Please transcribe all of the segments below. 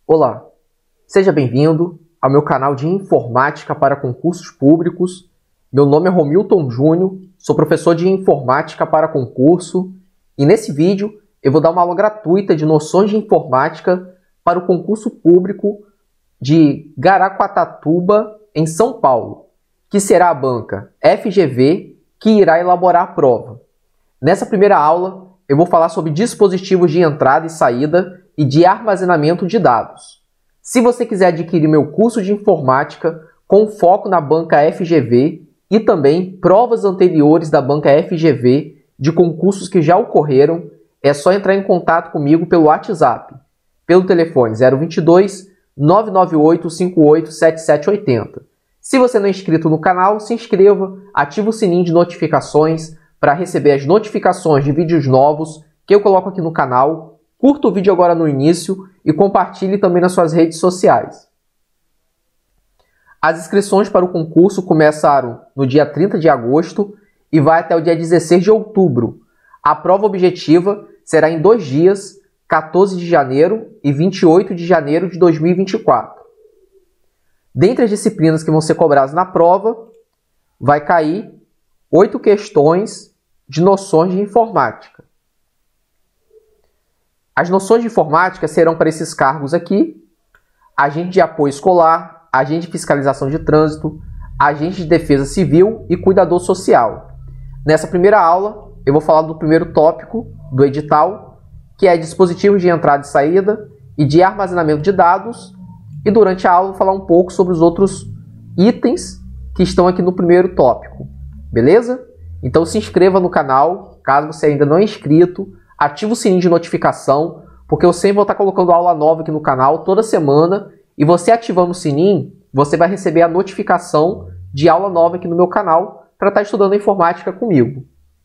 Olá, seja bem-vindo ao meu canal de Informática para Concursos Públicos. Meu nome é Romilton Júnior, sou professor de Informática para Concurso e nesse vídeo eu vou dar uma aula gratuita de noções de informática para o concurso público de Guaraquatuba, em São Paulo, que será a banca FGV que irá elaborar a prova. Nessa primeira aula eu vou falar sobre dispositivos de entrada e saída e de armazenamento de dados. Se você quiser adquirir meu curso de informática com foco na banca FGV e também provas anteriores da banca FGV de concursos que já ocorreram, é só entrar em contato comigo pelo WhatsApp, pelo telefone 022 998 58 7780. Se você não é inscrito no canal, se inscreva, ative o sininho de notificações para receber as notificações de vídeos novos que eu coloco aqui no canal. Curta o vídeo agora no início e compartilhe também nas suas redes sociais. As inscrições para o concurso começaram no dia 30 de agosto e vai até o dia 16 de outubro. A prova objetiva será em 2 dias, 14 de janeiro e 28 de janeiro de 2024. Dentre as disciplinas que vão ser cobradas na prova, vai cair 8 questões de noções de informática. As noções de informática serão para esses cargos aqui: agente de apoio escolar, agente de fiscalização de trânsito, agente de defesa civil e cuidador social. Nessa primeira aula, eu vou falar do primeiro tópico do edital, que é dispositivos de entrada e saída e de armazenamento de dados. E durante a aula, eu vou falar um pouco sobre os outros itens que estão aqui no primeiro tópico. Beleza? Então se inscreva no canal, caso você ainda não é inscrito. Ativa o sininho de notificação, porque eu sempre vou estar colocando aula nova aqui no canal toda semana. E você ativando o sininho, você vai receber a notificação de aula nova aqui no meu canal para estar estudando informática comigo.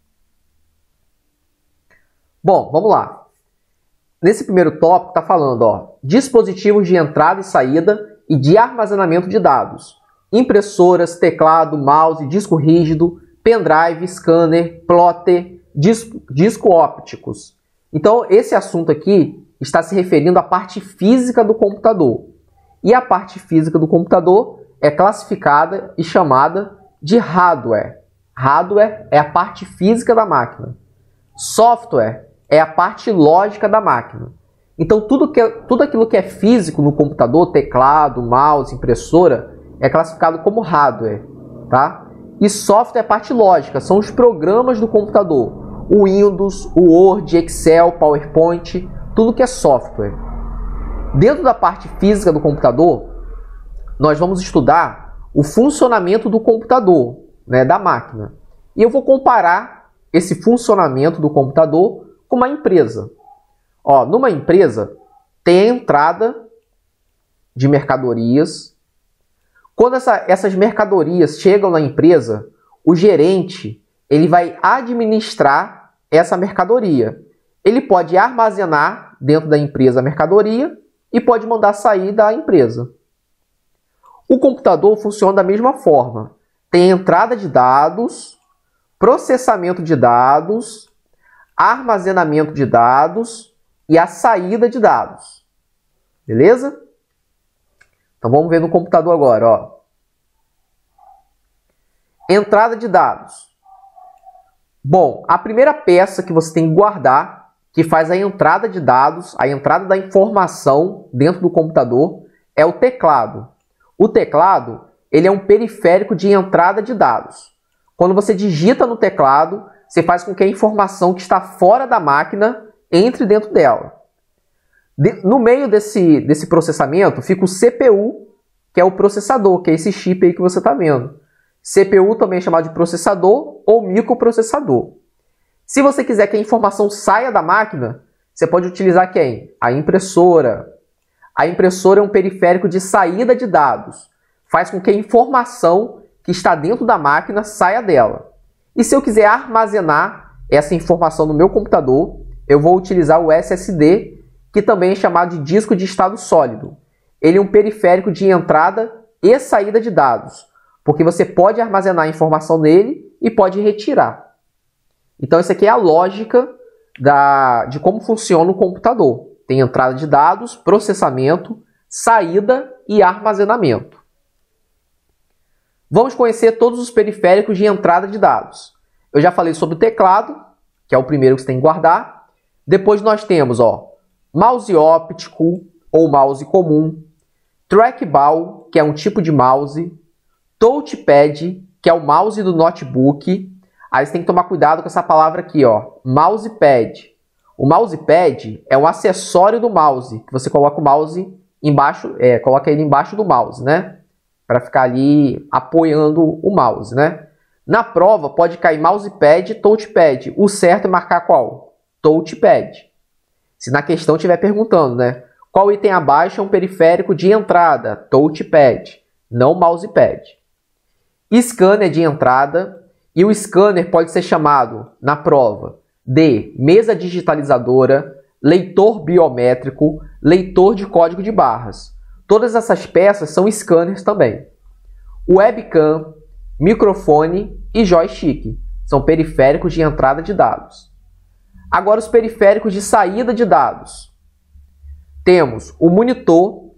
Bom, vamos lá. Nesse primeiro tópico está falando, dispositivos de entrada e saída e de armazenamento de dados. Impressoras, teclado, mouse, disco rígido, pendrive, scanner, plotter, disco ópticos. Então, esse assunto aqui está se referindo à parte física do computador. E a parte física do computador é classificada e chamada de hardware. Hardware é a parte física da máquina. Software é a parte lógica da máquina. Então, tudo aquilo que é físico no computador, teclado, mouse, impressora, é classificado como hardware, tá? E software é a parte lógica, são os programas do computador. O Windows, o Word, Excel, PowerPoint, tudo que é software. Dentro da parte física do computador, nós vamos estudar o funcionamento do computador, da máquina. E eu vou comparar esse funcionamento do computador com uma empresa. Numa empresa, tem a entrada de mercadorias. Quando essas mercadorias chegam na empresa, o gerente ele vai administrar essa mercadoria. Ele pode armazenar dentro da empresa a mercadoria e pode mandar sair da empresa. O computador funciona da mesma forma. Tem entrada de dados, processamento de dados, armazenamento de dados e a saída de dados. Beleza? Então vamos ver no computador agora. Entrada de dados. Bom, a primeira peça que você tem que guardar, que faz a entrada de dados, a entrada da informação dentro do computador, é o teclado. O teclado, ele é um periférico de entrada de dados. Quando você digita no teclado, você faz com que a informação que está fora da máquina entre dentro dela. No meio desse processamento fica o CPU, que é o processador, que é esse chip aí que você está vendo. CPU também é chamado de processador ou microprocessador. Se você quiser que a informação saia da máquina, você pode utilizar quem? A impressora. A impressora é um periférico de saída de dados. Faz com que a informação que está dentro da máquina saia dela. E se eu quiser armazenar essa informação no meu computador, eu vou utilizar o SSD, que também é chamado de disco de estado sólido. Ele é um periférico de entrada e saída de dados, porque você pode armazenar a informação nele e pode retirar. Então, essa aqui é a lógica de como funciona o computador. Tem entrada de dados, processamento, saída e armazenamento. Vamos conhecer todos os periféricos de entrada de dados. Eu já falei sobre o teclado, que é o primeiro que você tem que guardar. Depois nós temos mouse óptico ou mouse comum, trackball, que é um tipo de mouse, touchpad, que é o mouse do notebook. Aí você tem que tomar cuidado com essa palavra aqui, mousepad. O mousepad é um acessório do mouse, que você coloca o mouse embaixo, coloca ele embaixo do mouse, né? Para ficar ali apoiando o mouse, né? Na prova pode cair mousepad e touchpad. O certo é marcar qual? Touchpad. Se na questão estiver perguntando, né? Qual item abaixo é um periférico de entrada? Touchpad, não mousepad. Scanner de entrada, e o scanner pode ser chamado, na prova, de mesa digitalizadora, leitor biométrico, leitor de código de barras. Todas essas peças são scanners também. Webcam, microfone e joystick são periféricos de entrada de dados. Agora os periféricos de saída de dados. Temos o monitor,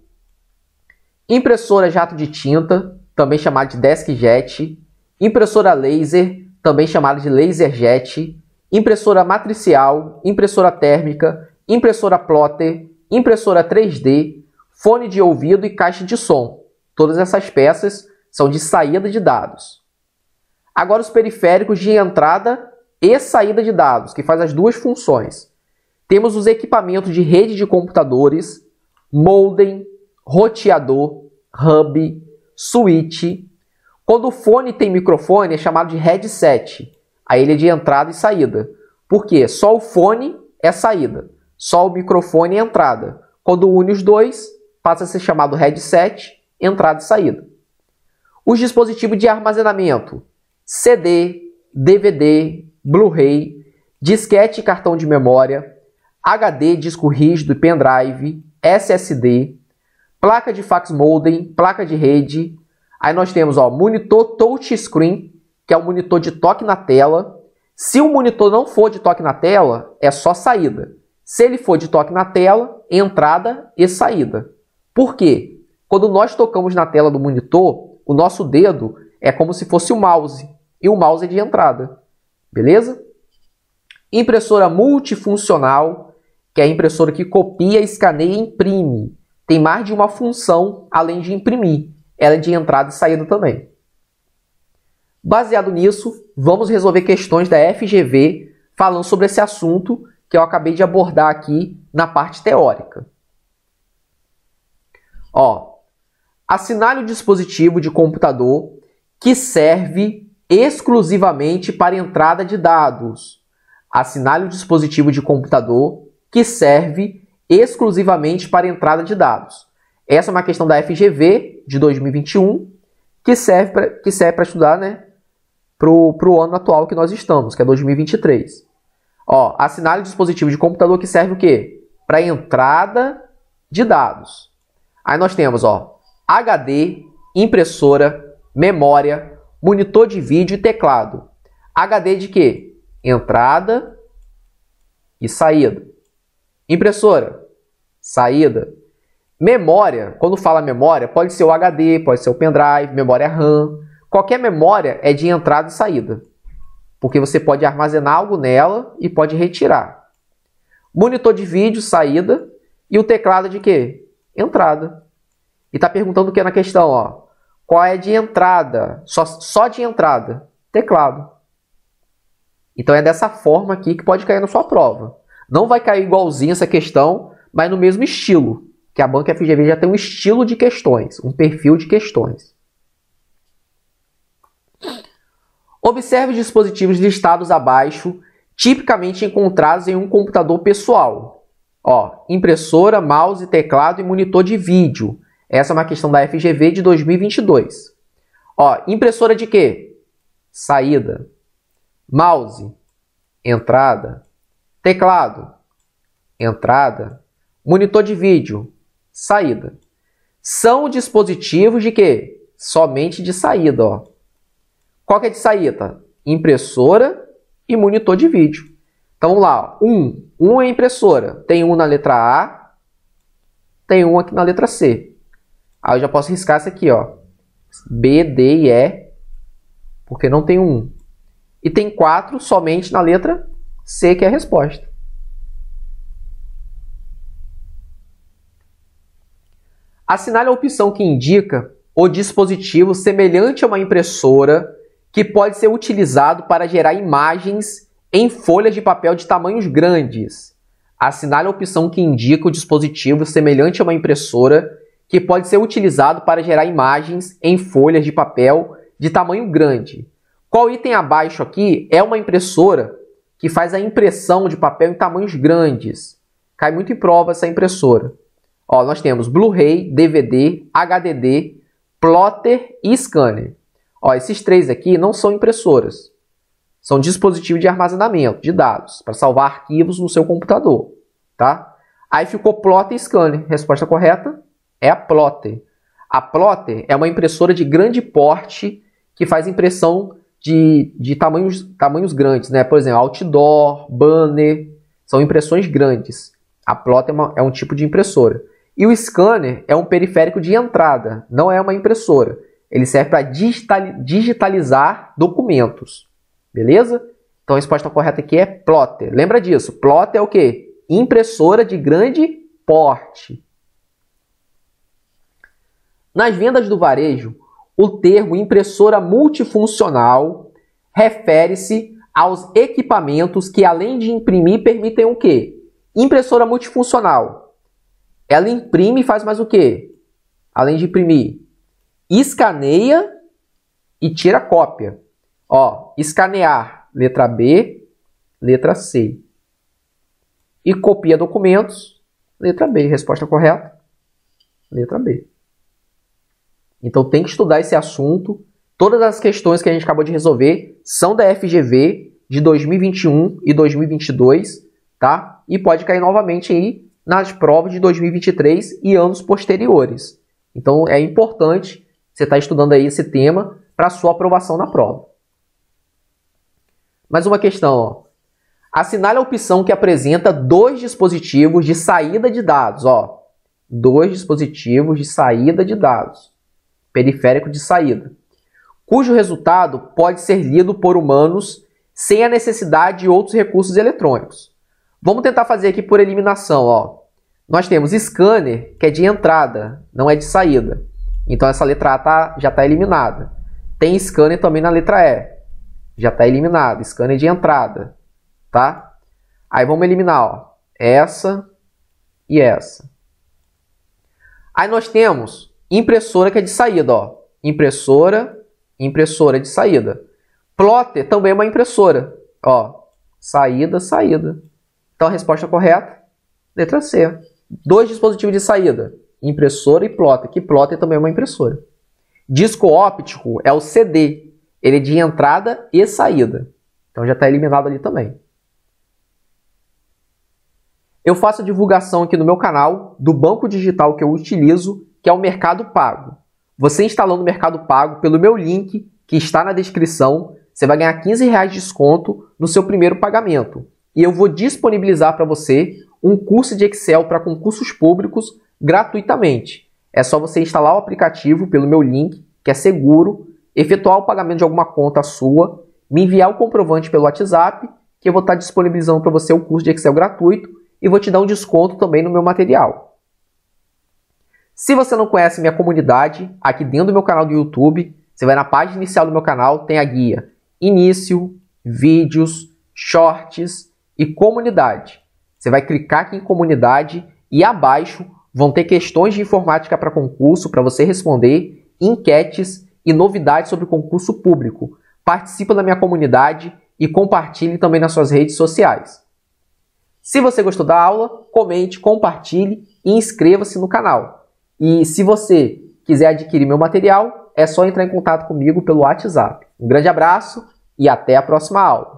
impressora jato de tinta, também chamada de deskjet, impressora laser, também chamada de laserjet, impressora matricial, impressora térmica, impressora plotter, impressora 3D, fone de ouvido e caixa de som. Todas essas peças são de saída de dados. Agora os periféricos de entrada e saída de dados, que faz as duas funções. Temos os equipamentos de rede de computadores, modem, roteador, hub, switch. Quando o fone tem microfone é chamado de headset. Aí ele é de entrada e saída. Por quê? Só o fone é saída, só o microfone é entrada. Quando une os dois, passa a ser chamado headset, entrada e saída. Os dispositivos de armazenamento: CD, DVD, Blu-ray, disquete e cartão de memória, HD, disco rígido e pendrive, SSD, placa de fax modem, placa de rede. Aí nós temos monitor touchscreen, que é o monitor de toque na tela. Se o monitor não for de toque na tela, é só saída. Se ele for de toque na tela, entrada e saída. Por quê? Quando nós tocamos na tela do monitor, o nosso dedo é como se fosse o mouse, e o mouse é de entrada. Beleza? Impressora multifuncional, que é a impressora que copia, escaneia e imprime. Tem mais de uma função além de imprimir. Ela é de entrada e saída também. Baseado nisso, vamos resolver questões da FGV falando sobre esse assunto que eu acabei de abordar aqui na parte teórica. Assinale o dispositivo de computador que serve exclusivamente para entrada de dados. Assinale o dispositivo de computador que serve exclusivamente para entrada de dados. Essa é uma questão da FGV de 2021 que serve para estudar, né, para o ano atual que nós estamos, que é 2023. Assinale o dispositivo de computador que serve o quê? Para entrada de dados. Aí nós temos HD, impressora, memória, monitor de vídeo e teclado. HD de quê? Entrada e saída. Impressora, saída. Memória, quando fala memória, pode ser o HD, pode ser o pendrive, memória RAM. Qualquer memória é de entrada e saída, porque você pode armazenar algo nela e pode retirar. Monitor de vídeo, saída. E o teclado de quê? Entrada. E está perguntando o que na questão? Qual é de entrada? Só de entrada. Teclado. Então é dessa forma aqui que pode cair na sua prova. Não vai cair igualzinho essa questão, mas no mesmo estilo. Que a banca FGV já tem um estilo de questões, um perfil de questões. Observe os dispositivos listados abaixo, tipicamente encontrados em um computador pessoal. Impressora, mouse, teclado e monitor de vídeo. Essa é uma questão da FGV de 2022. Impressora de quê? Saída. Mouse, entrada. Teclado, entrada. Monitor de vídeo, saída. São dispositivos de quê? Somente de saída. Qual que é de saída? Impressora e monitor de vídeo. Então vamos lá. Um é impressora. Tem um na letra A Tem 1 aqui na letra C. Aí eu já posso riscar essa aqui, ó. B, D e E, porque não tem 1. E tem 4 somente na letra C, que é a resposta. Assinale a opção que indica o dispositivo semelhante a uma impressora que pode ser utilizado para gerar imagens em folhas de papel de tamanhos grandes. Assinale a opção que indica o dispositivo semelhante a uma impressora que pode ser utilizado para gerar imagens em folhas de papel de tamanho grande. Qual item abaixo aqui é uma impressora que faz a impressão de papel em tamanhos grandes? Cai muito em prova essa impressora. Ó, nós temos Blu-ray, DVD, HDD, plotter e scanner. Ó, esses 3 aqui não são impressoras. São dispositivos de armazenamento de dados para salvar arquivos no seu computador. Tá? Aí ficou plotter e scanner. Resposta correta é a plotter. A plotter é uma impressora de grande porte que faz impressão de tamanhos grandes, né? Por exemplo, outdoor, banner, são impressões grandes. A plotter é um tipo de impressora. E o scanner é um periférico de entrada, não é uma impressora. Ele serve para digitalizar documentos. Beleza? Então a resposta correta aqui é plotter. Lembra disso? Plotter é o quê? Impressora de grande porte. Nas vendas do varejo, o termo impressora multifuncional refere-se aos equipamentos que, além de imprimir, permitem o quê? Impressora multifuncional. Ela imprime e faz mais o quê? Além de imprimir, escaneia e tira cópia. Ó, escanear, letra B, letra C. E copia documentos, letra B. Resposta correta, letra B. Então tem que estudar esse assunto. Todas as questões que a gente acabou de resolver são da FGV de 2021 e 2022, tá? E pode cair novamente aí nas provas de 2023 e anos posteriores. Então é importante você estar estudando aí esse tema para sua aprovação na prova. Mais uma questão, ó. Assinale a opção que apresenta 2 dispositivos de saída de dados, ó. 2 dispositivos de saída de dados. Periférico de saída, cujo resultado pode ser lido por humanos sem a necessidade de outros recursos eletrônicos. Vamos tentar fazer aqui por eliminação. Ó. Nós temos scanner, que é de entrada, não é de saída. Então essa letra A já está eliminada. Tem scanner também na letra E. Já está eliminado. Scanner de entrada. Tá? Aí vamos eliminar ó, essa e essa. Aí nós temos impressora que é de saída, ó. Impressora de saída. Plotter também é uma impressora, ó. Saída. Então a resposta correta, letra C. 2 dispositivos de saída, impressora e plotter, que plotter também é uma impressora. Disco óptico é o CD, ele é de entrada e saída. Então já está eliminado ali também. Eu faço a divulgação aqui no meu canal do banco digital que eu utilizo, que é o Mercado Pago. Você instalando o Mercado Pago pelo meu link, que está na descrição, você vai ganhar R$15 de desconto no seu primeiro pagamento. E eu vou disponibilizar para você um curso de Excel para concursos públicos gratuitamente. É só você instalar o aplicativo pelo meu link, que é seguro, efetuar o pagamento de alguma conta sua, me enviar o comprovante pelo WhatsApp, que eu vou estar disponibilizando para você o curso de Excel gratuito e vou te dar um desconto também no meu material. Se você não conhece minha comunidade, aqui dentro do meu canal do YouTube, você vai na página inicial do meu canal, tem a guia Início, Vídeos, Shorts e Comunidade. Você vai clicar aqui em Comunidade e abaixo vão ter questões de informática para concurso, para você responder, enquetes e novidades sobre concurso público. Participe da minha comunidade e compartilhe também nas suas redes sociais. Se você gostou da aula, comente, compartilhe e inscreva-se no canal. E se você quiser adquirir meu material, é só entrar em contato comigo pelo WhatsApp. Um grande abraço e até a próxima aula.